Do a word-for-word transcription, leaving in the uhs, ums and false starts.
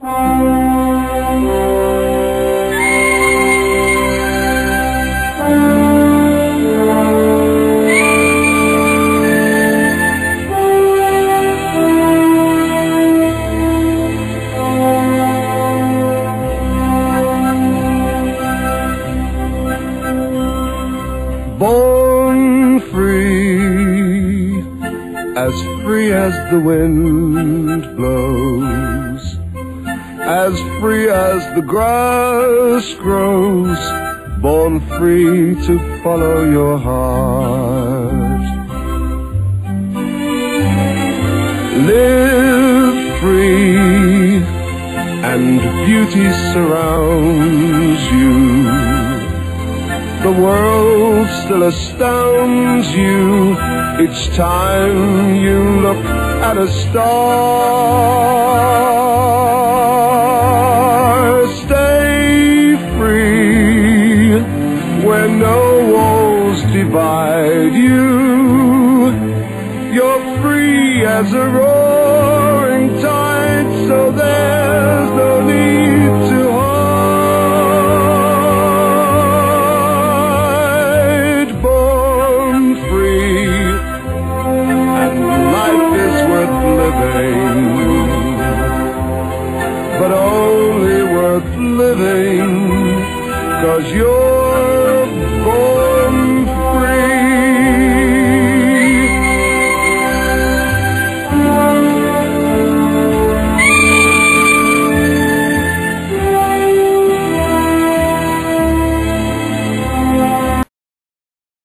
Born free, as free as the wind blows, as free as the grass grows, born free to follow your heart. Live free, and beauty surrounds you. The world still astounds you each time you look at a star. Stay free where no walls divide you. You're free as a roaring tide, so there